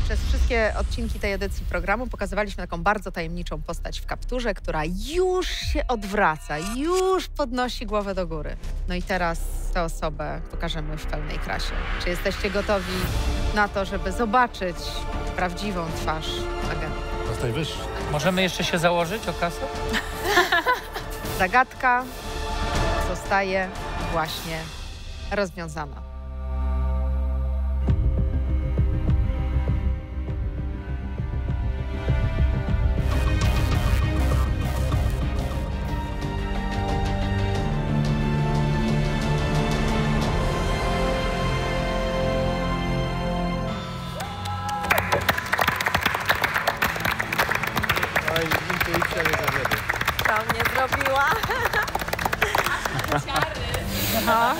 Przez wszystkie odcinki tej edycji programu pokazywaliśmy taką bardzo tajemniczą postać w kapturze, która już się odwraca, już podnosi głowę do góry. No i teraz tę osobę pokażemy w pełnej krasie. Czy jesteście gotowi na to, żeby zobaczyć prawdziwą twarz agenta? Zostaj wyższy. Możemy jeszcze się założyć o kasę? Zagadka zostaje właśnie rozwiązana. Oj, intuicja nie zawiedzie. To mnie zrobiła. No.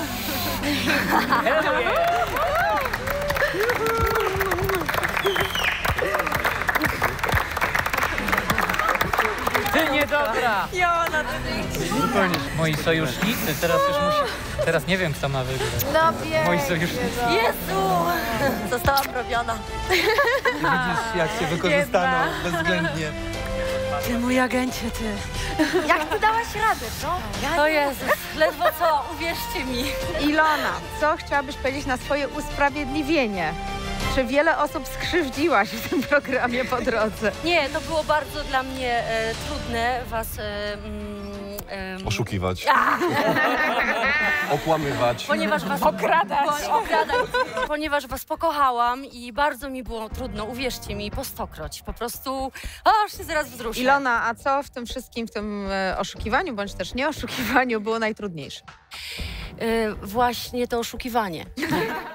Ty niedobra! Jola, ty Zupełnie. Moi sojusznicy, teraz już musi... Teraz nie wiem, kto ma wygrać. No Moi pięknie, sojusznicy. no. Jezu! Zostałam robiona. Widzisz, jak cię wykorzystano bezwzględnie. Ty, mój agencie, ty. Jak ty dałaś radę, co? O Jezus, ledwo co, uwierzcie mi. Ilona, co chciałabyś powiedzieć na swoje usprawiedliwienie? Czy wiele osób skrzywdziłaś w tym programie po drodze? Nie, to było bardzo dla mnie trudne was... Oszukiwać. Okłamywać. Ponieważ was okradać. Ponieważ was pokochałam i bardzo mi było trudno, uwierzcie mi, po stokroć. Po prostu, aż się zaraz wzruszę. Ilona, a co w tym wszystkim, w tym oszukiwaniu, bądź też nie oszukiwaniu było najtrudniejsze? Właśnie to oszukiwanie.